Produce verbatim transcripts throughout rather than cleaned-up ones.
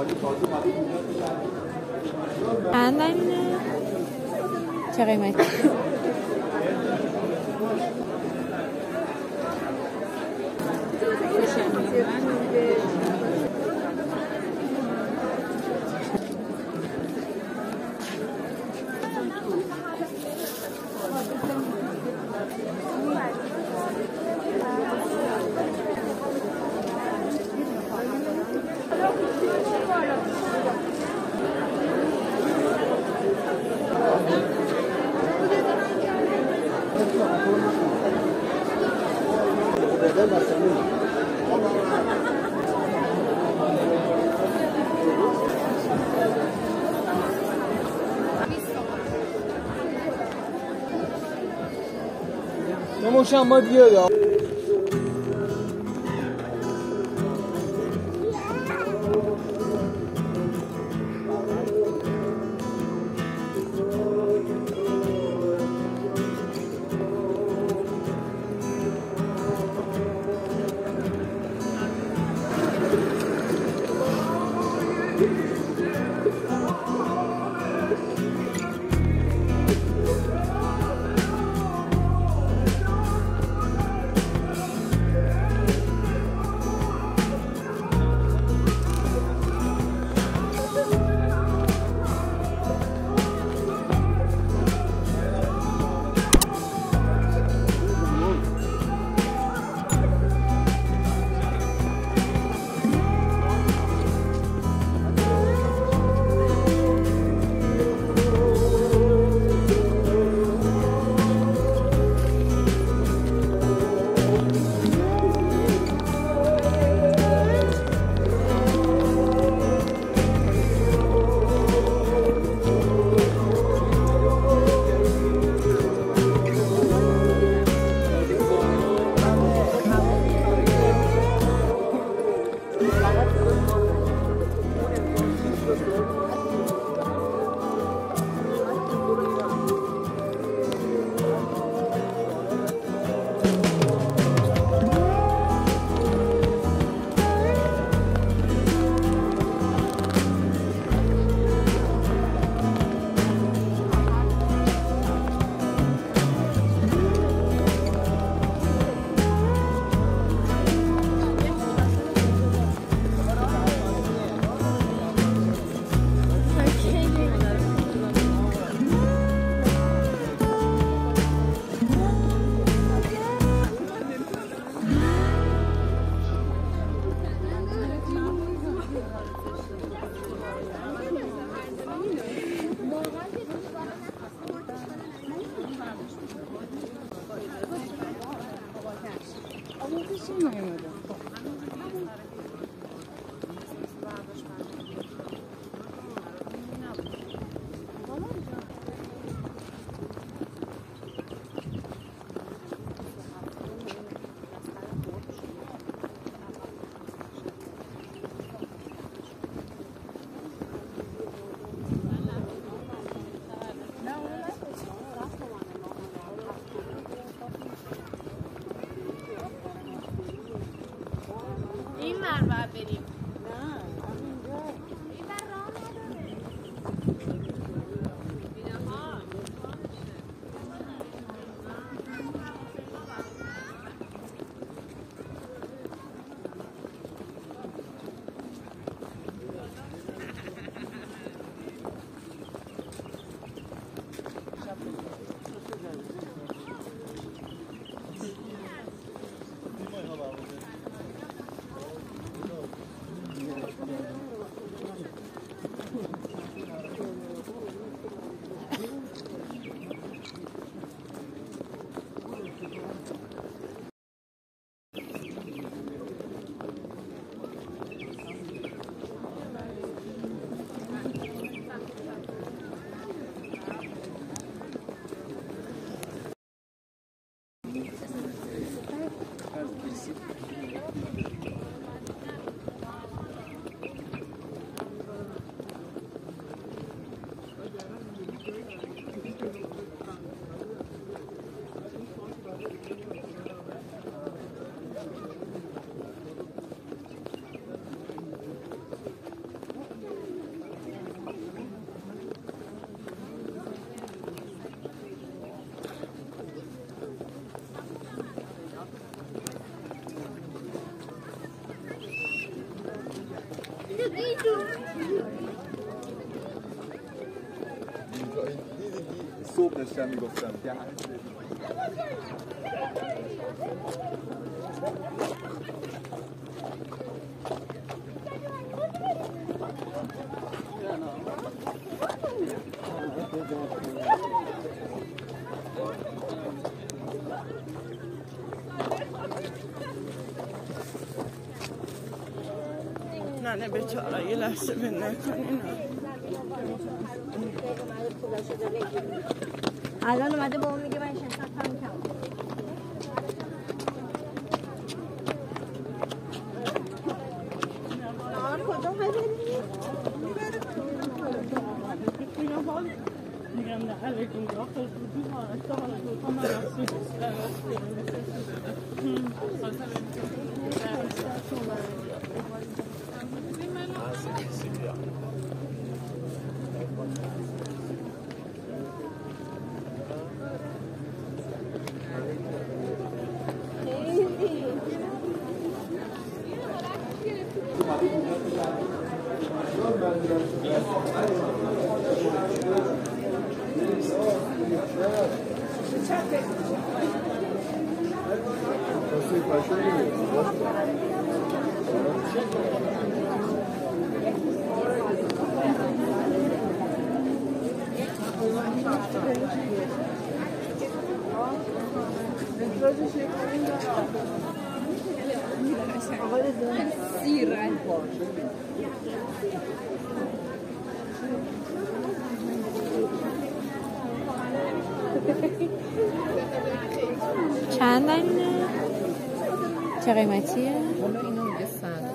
چند اینه؟ چه قیمتی؟ نموشم ما بیاد یا صبح داشتم میگفتم که نه نه بیچاره یه لحظه به نکنین الان اومده با اون میگه من شنستم کم کم آن کدوم ببینید میگم نه علیکم داخل بودی ها اشتغال تو من رسول چند اینه؟ چه قیمتیه؟ اینو میگه صد.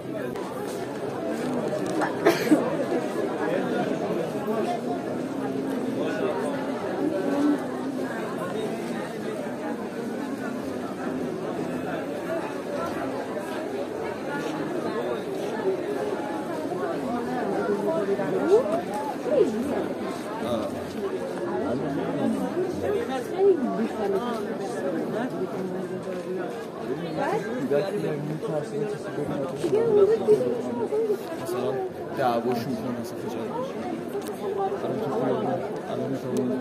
مثلا دعواشون کنه مثلا خجالت بشه الان تو خیابون الان میتونم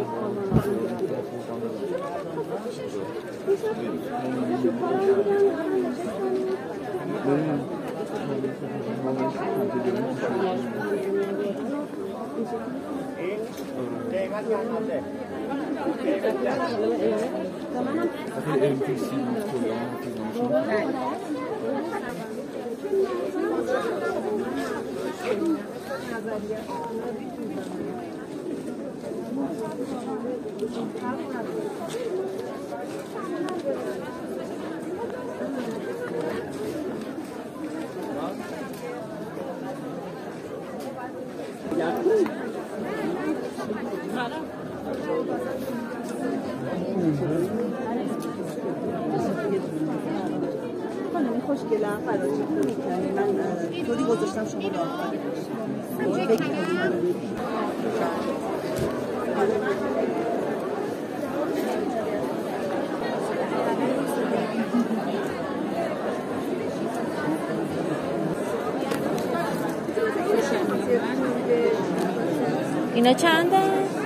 خوشگله فراجی کنی من طوری گذاشتم شما رو اینا چنده؟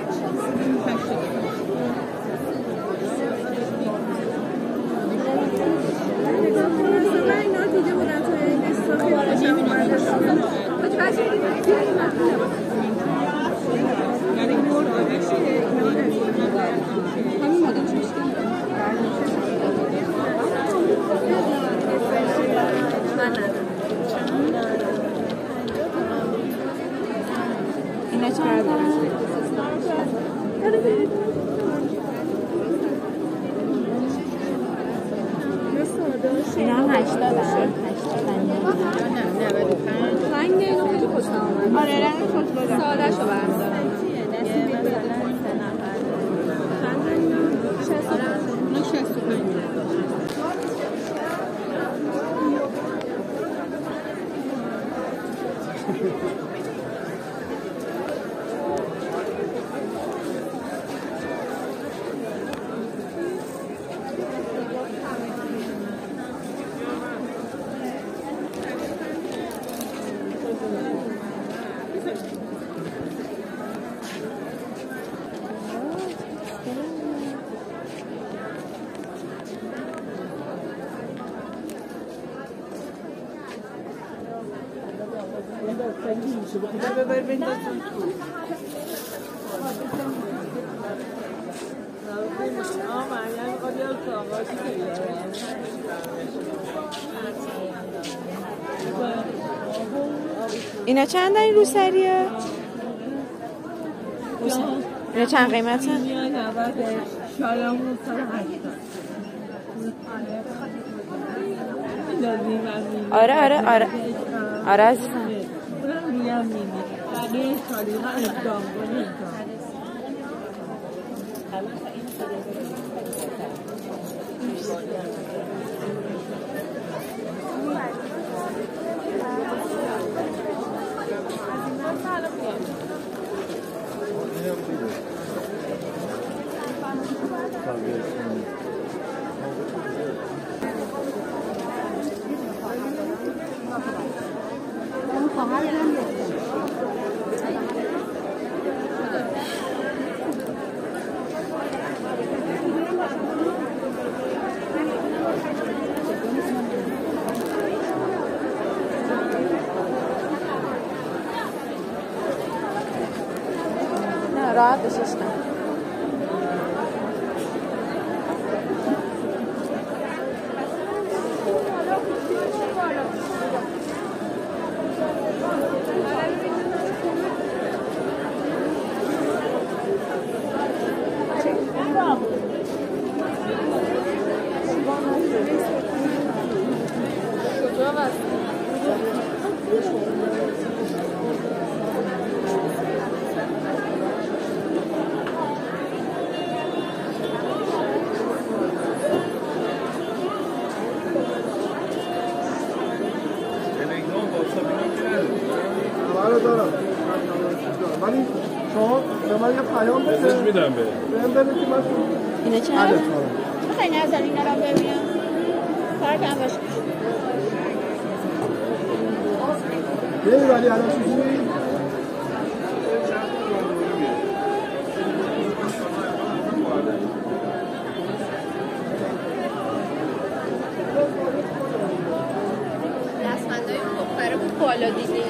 اینا چند اینا هم هشتاد هم رنگ اینو خیلی خوشم آمد. آره رنگ خوش بودم ساده شو بردارم چند اینا؟ شصت و پنج اینا شصت و پنج. اینا چند این روسریه؟ اینا چند قیمت هست؟ آره آره آره آره عزیزم. راحت بشش کن. اینه چند؟ میخوایی نظر اینا رو ببینم؟ فرق هم باشه بیایی ولی الان چیزی؟ دستمندهای مختره بود بالا دیده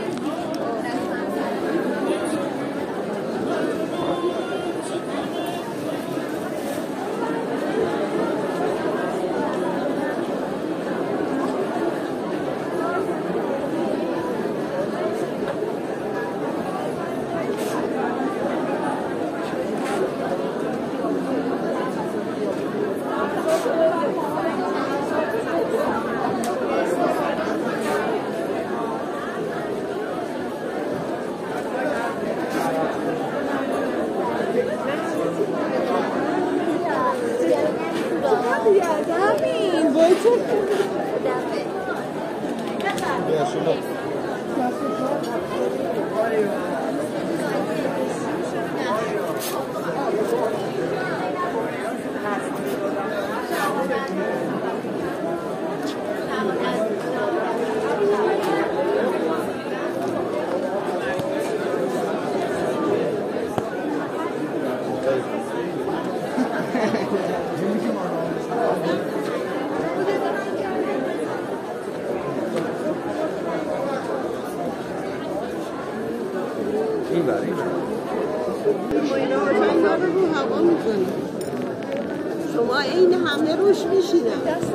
شما این همه روش میشینم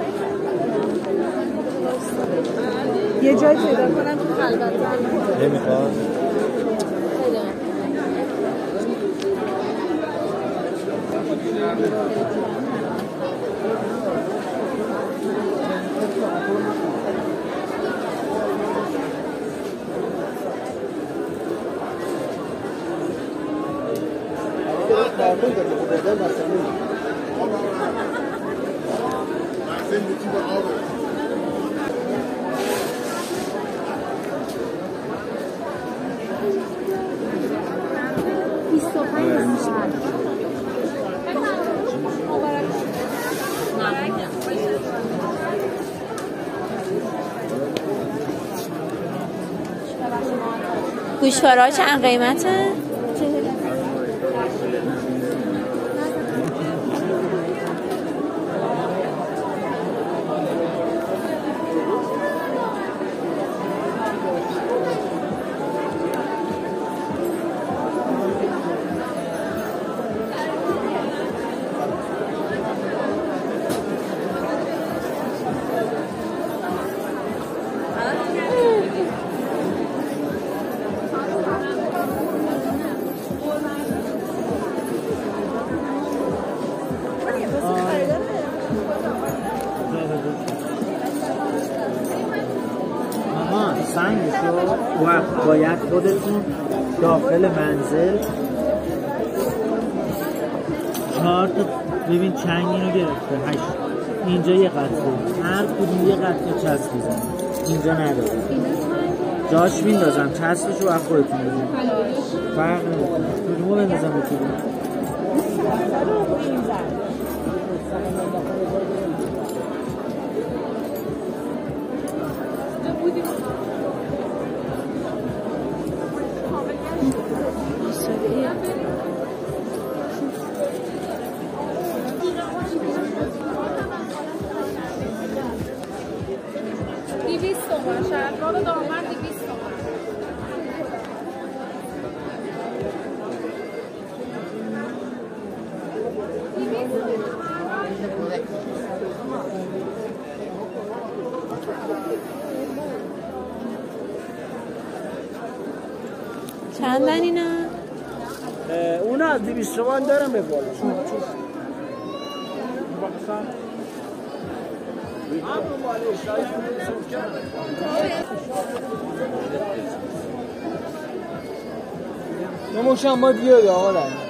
یه جای پیدا کنم تو خلوت نمیخواد گوشواره ها چند قیمته؟ وقت باید خودتون داخل منزل چهار تا ببین چنگ اینو گرفته هشت اینجا یه قطعه هر کدوم یه قطعه چسب بزن اینجا نداره جاش میندازم چسبشو وقت خودتون بزن فرق نمیکنه کدومو بندازم به کدوم چندن اینا؟ اونا از دویست تومن دارم به بالا نموشم ما دیگه آقا